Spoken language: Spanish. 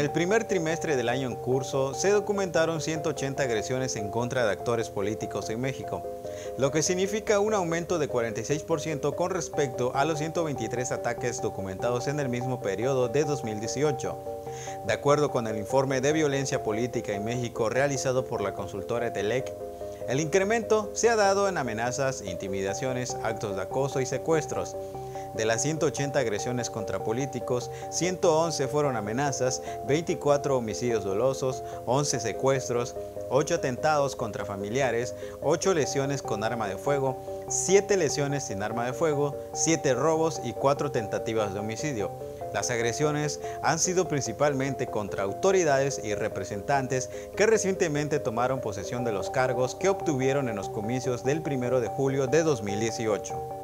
el primer trimestre del año en curso, se documentaron 180 agresiones en contra de actores políticos en México, lo que significa un aumento de 46% con respecto a los 123 ataques documentados en el mismo periodo de 2018. De acuerdo con el informe de violencia política en México realizado por la consultora Telec, el incremento se ha dado en amenazas, intimidaciones, actos de acoso y secuestros. De las 180 agresiones contra políticos, 111 fueron amenazas, 24 homicidios dolosos, 11 secuestros, 8 atentados contra familiares, 8 lesiones con arma de fuego, 7 lesiones sin arma de fuego, 7 robos y 4 tentativas de homicidio. Las agresiones han sido principalmente contra autoridades y representantes que recientemente tomaron posesión de los cargos que obtuvieron en los comicios del 1 de julio de 2018.